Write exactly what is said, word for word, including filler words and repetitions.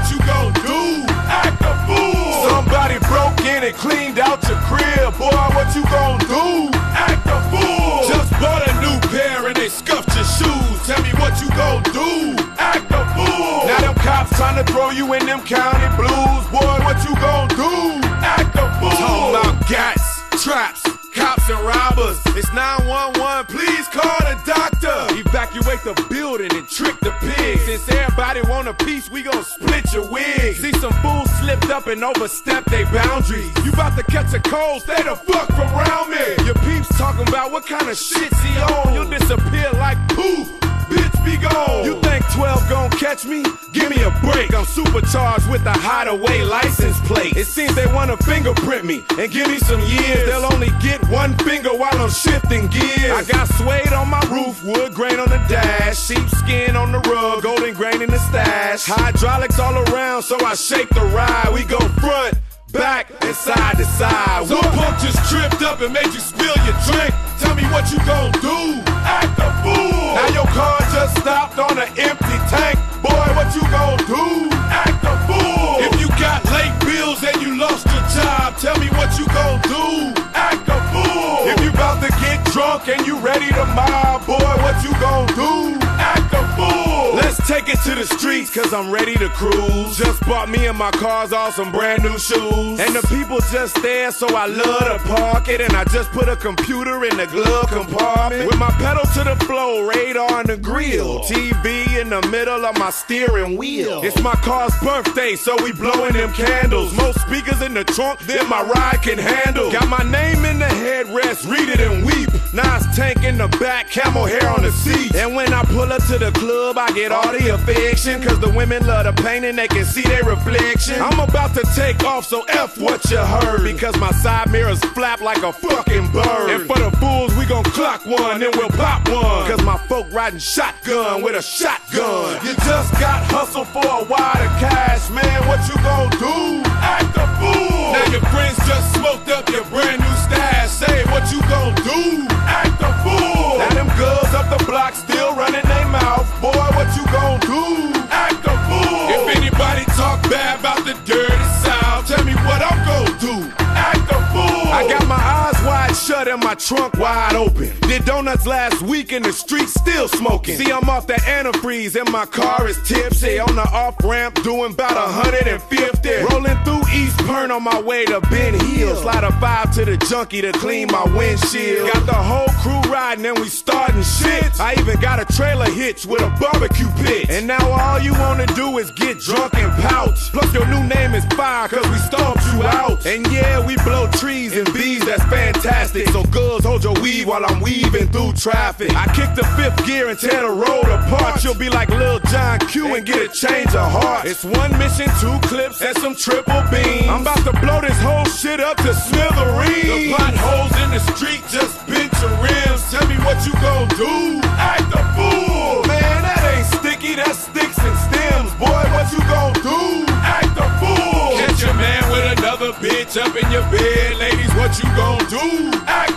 what you gon' do? Act a fool. Somebody broke in and cleaned out your crib. Boy, what you gon' do? Act a fool. Just bought a new pair and they scuffed your shoes. Tell me what you gon' do? Act a fool. Now them cops trying to throw you in them county blues. Boy, what you gon' do? Act a fool. Talking about gats, traps, cops and robbers. It's nine one one, please call the doctor. Evacuate the building and trick the pigs. Since everybody want a piece, we gon' split your wig. See some fools slipped up and overstepped their boundaries. You about to catch a cold, stay the fuck from around me. Your peeps talking about what kind of shit's he on. You'll disappear like poof, bitch be gone. You think twelve gon' catch me? Give me a break. I'm supercharged with a hideaway license plate. It seems they wanna fingerprint me and give me some years. They'll only get one finger while I'm shifting gears. I got suede on my roof, wood grain on the dash, sheepskin on the rug, golden grain in the stash. Hydraulics all around, so I shake the ride. We go front, back, and side to side. Some punk just tripped up and made you spill your drink. Tell me what you gon' do? Act a fool. Now your car just stopped on an empty tank. Boy, what you gon' do? Act a fool. If you got late bills and you lost your job, tell me what you gon' do? Act a fool. If you about to get drunk and you ready to mob, boy, what you gon' do? Act a fool. Let's take it to the streets, cause I'm ready to cruise. Just bought me and my cars all some brand new shoes. And the people just there, so I love to park it. And I just put a computer in the glove compartment. With my pedal to the floor, radar on the grill, T V in the middle of my steering wheel. It's my car's birthday, so we blowing them candles. Most speakers in the trunk than my ride can handle. Got my name in the headrest, read it and weep. Nice tank in the back, camel hair on the seat. And when I pull up to the club, I get all the affection, cause the women love the paint and they can see their reflection. I'm about to take off, so F what you heard, because my side mirrors flap like a fucking bird. And for the fools, we gon' clock one, then we'll pop one, cause my folk riding shotgun with a shotgun. You just got hustle for a wad of cash, man, what you gon' do? Act a fool. Now your friends just smoked up your brand new stash. Say what you gon' do? Act a fool. Now them girls up the block still running their mouth. Boy, what you gon' do? Act a fool. If anybody talk bad about the dirty South, tell me what I'm gon' do. Act a fool. I got my eyes wide shut and my trunk wide open. Did donuts last week in the street, still smoking. See, I'm off that antifreeze and my car is tipsy. On the off-ramp doing about one hundred fifty. Rolling through East Pern on my way to Ben Hill. Slide a five to the junkie to clean my windshield. Got the whole crew riding and we starting shit. I even got a trailer hitch with a barbecue pit. And now all you wanna do is get drunk and pout. Plus your new name is fire cause we stomped you out. And yeah, we blow trees and bees, that's fantastic. So girls, hold your weed while I'm weaving through traffic. I kick the fifth gear and tear the road apart. You'll be like Lil John Q and get a change of heart. It's one mission, two clips, and some triple beams. I'm about to blow this whole shit up to smithereens. The potholes in the street just bent your rims. Tell me what you gon' do? Act a fool. Man, that ain't sticky, that's sticks and stems. Boy, what you gon' do? Act a fool. Catch your man with another bitch up in your bed. Ladies, what you gon' do? Act